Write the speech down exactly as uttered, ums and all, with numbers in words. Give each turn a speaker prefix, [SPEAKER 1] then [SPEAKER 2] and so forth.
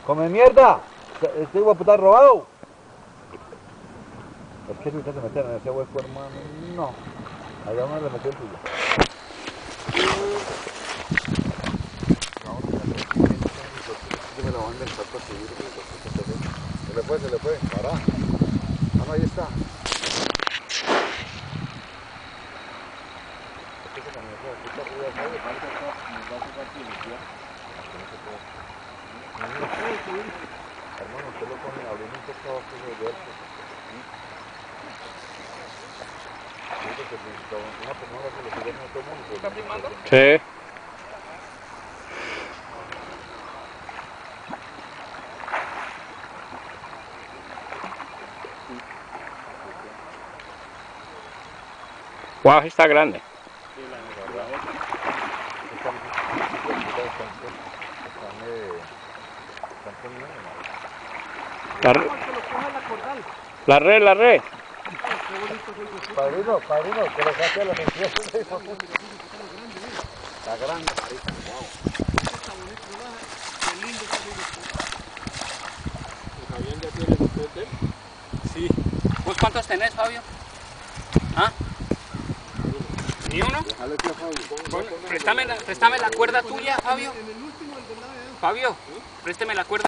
[SPEAKER 1] ¡Come mierda! Este hijo de puta robado. Es que si usted se mete en ese hueco, hermano, no. Allá uno le metió el tuyo. Yo me la voy a inventar para subir. Se le fue, se le fue. Pará. Ah, no, ahí está. Hermano, usted lo pone abriendo un poco abajo de verse. Una persona que le sigue en otro mundo.
[SPEAKER 2] ¿Está filmando?
[SPEAKER 3] Sí. Wow, está grande.
[SPEAKER 2] Sí, la verdad.
[SPEAKER 3] La, re- la red, la red.
[SPEAKER 1] Padrino, padrino, que lo saque a la atención. Está grande, marica. Wow.
[SPEAKER 2] ¿Fabián ya tiene su hotel? Sí. ¿Vos cuántos tenés, Fabio? ¿Ah? ¿Ni uno? Bueno, préstame la, préstame la cuerda tuya, Fabio. Fabio, présteme la cuerda.